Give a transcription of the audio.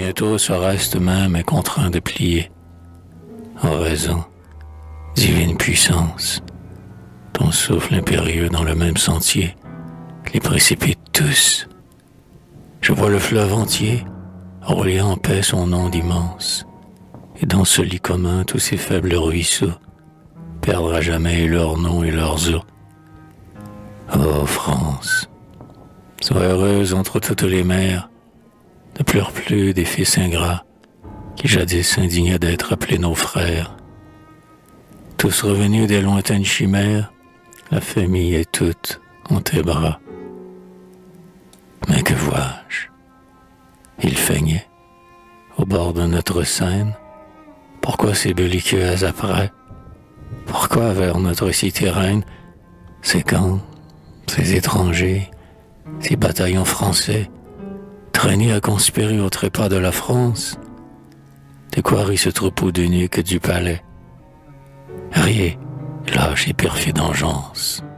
bientôt ce reste même est contraint de plier, en raison, divine puissance, ton souffle impérieux dans le même sentier les précipite tous. Je vois le fleuve entier rouler en paix son onde immense, et dans ce lit commun tous ces faibles ruisseaux perdre à jamais leurs noms et leurs eaux. Ô France, sois heureuse entre toutes les mères, ne pleure plus des fils ingrats qui jadis s'indignaient d'être appelés nos frères. Tous revenus des lointaines chimères, la famille est toute en tes bras. Mais que vois-je? Il feignait, au bord de notre Seine. Pourquoi ces belliqueux après? Pourquoi vers notre cité reine, ces camps, ces étrangers, ces bataillons français, traînés à conspirer au trépas de la France? De quoi rit ce troupeau d'eunuques du palais? Riez, lâche et perfide engeance.